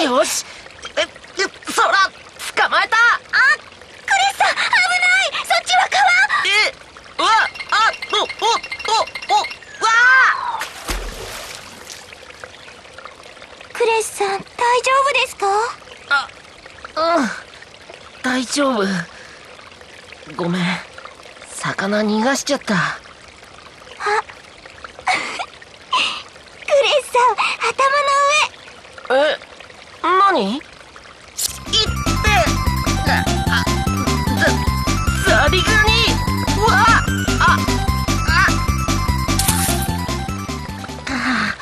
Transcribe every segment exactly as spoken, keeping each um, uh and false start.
よし。え、え、そら、捕まえた。 あ、クリスさん、危ない。そっちは川。 え、うわ、あ、お、お、お、お、わあ。 クリスさん、大丈夫ですか？ あ、うん、大丈夫。ごめん、魚逃がしちゃった。 あクリスさん、頭の上。 え、何？いってあ、あ、ザ、ザリガニ。うわあ、あ、あ、あ、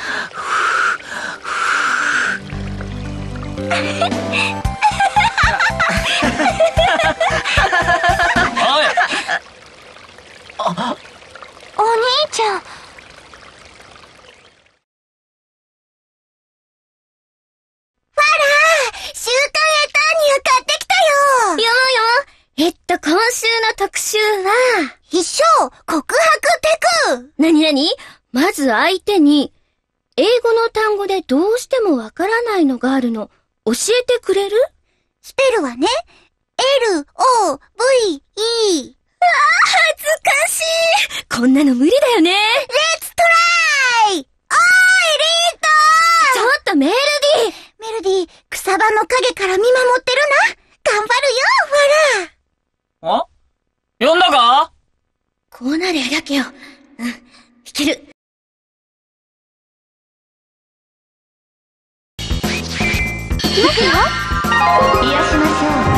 おい。 あ、 お兄ちゃん。週刊エターニア買ってきたよ。よよ。えっと、今週の特集は、必勝告白テク。なになに？まず相手に、英語の単語でどうしてもわからないのがあるの。教えてくれる？スペルはね、エルオーブイイー。あー、恥ずかしい。こんなの無理だよね。レッツトライ。おーい、リート。ちょっとメルディ。メルディ、草場の陰から見守ってるな。頑張るよ、ほら。 あ？呼んだか？ こうなりゃやけよ。うん、いける。いきますよ。癒しましょう。